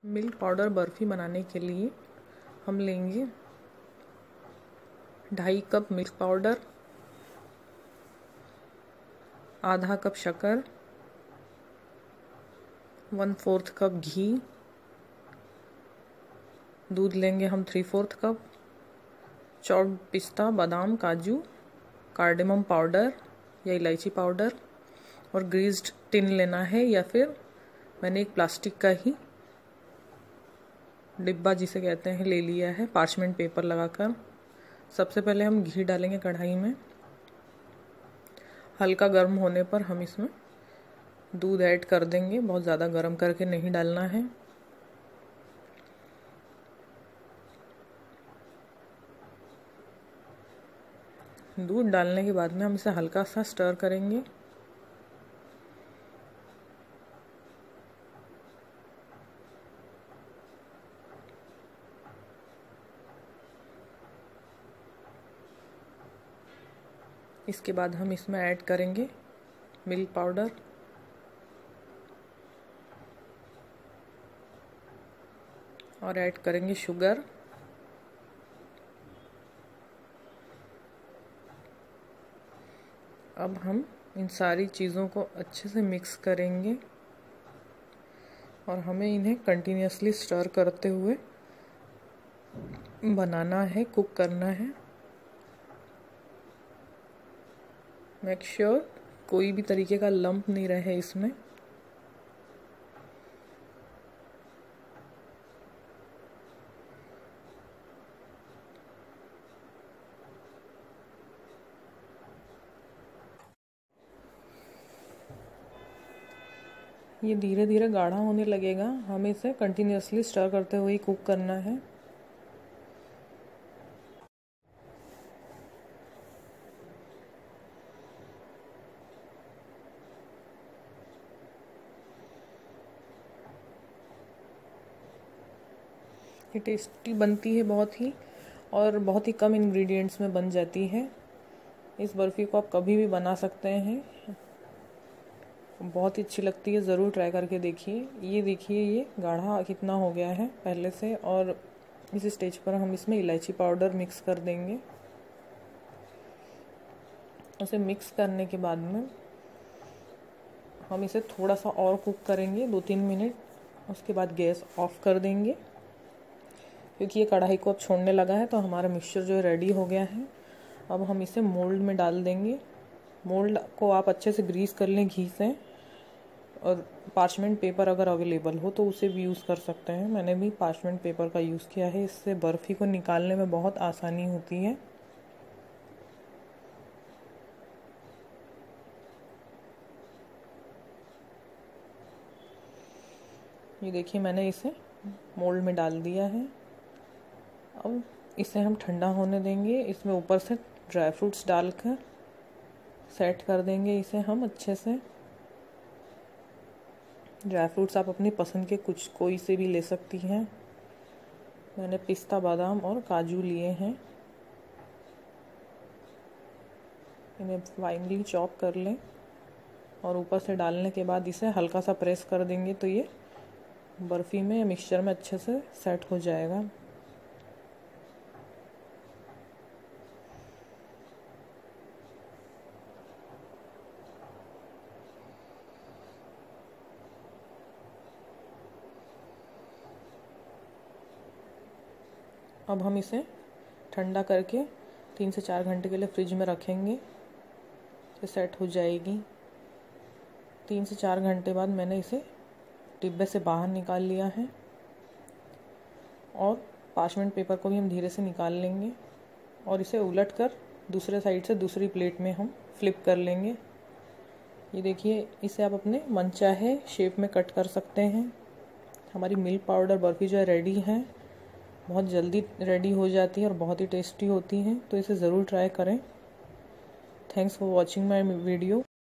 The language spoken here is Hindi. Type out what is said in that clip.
मिल्क पाउडर बर्फ़ी बनाने के लिए हम लेंगे 2.5 कप मिल्क पाउडर, आधा कप शक्कर, 1/4 कप घी, दूध लेंगे हम 3/4 कप, चॉप्ड पिस्ता, बादाम, काजू, कार्डेमम पाउडर या इलायची पाउडर और ग्रीस्ड टिन लेना है या फिर मैंने एक प्लास्टिक का ही डिब्बा जिसे कहते हैं ले लिया है पार्चमेंट पेपर लगाकर। सबसे पहले हम घी डालेंगे कढ़ाई में। हल्का गर्म होने पर हम इसमें दूध ऐड कर देंगे, बहुत ज़्यादा गर्म करके नहीं डालना है। दूध डालने के बाद में हम इसे हल्का सा स्टर करेंगे। इसके बाद हम इसमें ऐड करेंगे मिल्क पाउडर, और ऐड करेंगे शुगर, अब हम इन सारी चीज़ों को अच्छे से मिक्स करेंगे और हमें इन्हें कंटिन्यूसली स्टर करते हुए बनाना है, कुक करना है। मेक श्योर कोई भी तरीके का लंप नहीं रहे इसमें। ये धीरे धीरे गाढ़ा होने लगेगा, हमें इसे कंटिन्यूसली स्टर करते हुए कुक करना है। ये टेस्टी बनती है बहुत ही, और बहुत ही कम इंग्रेडिएंट्स में बन जाती है। इस बर्फ़ी को आप कभी भी बना सकते हैं, बहुत ही अच्छी लगती है। ज़रूर ट्राई करके देखिए। ये देखिए ये गाढ़ा कितना हो गया है पहले से, और इस स्टेज पर हम इसमें इलायची पाउडर मिक्स कर देंगे। उसे मिक्स करने के बाद में हम इसे थोड़ा सा और कुक करेंगे 2-3 मिनट। उसके बाद गैस ऑफ कर देंगे, क्योंकि ये कढ़ाई को अब छोड़ने लगा है। तो हमारा मिक्सचर जो है रेडी हो गया है। अब हम इसे मोल्ड में डाल देंगे। मोल्ड को आप अच्छे से ग्रीस कर लें घी से, और पार्चमेंट पेपर अगर अवेलेबल हो तो उसे भी यूज़ कर सकते हैं। मैंने भी पार्चमेंट पेपर का यूज़ किया है, इससे बर्फ़ी को निकालने में बहुत आसानी होती है। ये देखिए मैंने इसे मोल्ड में डाल दिया है। अब इसे हम ठंडा होने देंगे। इसमें ऊपर से ड्राई फ्रूट्स डालकर सेट कर देंगे इसे हम अच्छे से। ड्राई फ्रूट्स आप अपनी पसंद के कोई से भी ले सकती हैं। मैंने पिस्ता, बादाम और काजू लिए हैं। इन्हें फाइनली चॉप कर लें और ऊपर से डालने के बाद इसे हल्का सा प्रेस कर देंगे, तो ये बर्फ़ी में या मिक्सचर में अच्छे से सेट हो जाएगा। अब हम इसे ठंडा करके 3 से 4 घंटे के लिए फ्रिज में रखेंगे, तो सेट हो जाएगी। 3 से 4 घंटे बाद मैंने इसे डिब्बे से बाहर निकाल लिया है, और पार्चमेंट पेपर को भी हम धीरे से निकाल लेंगे और इसे उलट कर दूसरे साइड से दूसरी प्लेट में हम फ्लिप कर लेंगे। ये देखिए, इसे आप अपने मनचाहे शेप में कट कर सकते हैं। हमारी मिल्क पाउडर बर्फ़ी जो है रेडी है, बहुत जल्दी रेडी हो जाती है और बहुत ही टेस्टी होती है। तो इसे ज़रूर ट्राई करें। Thanks for watching my video.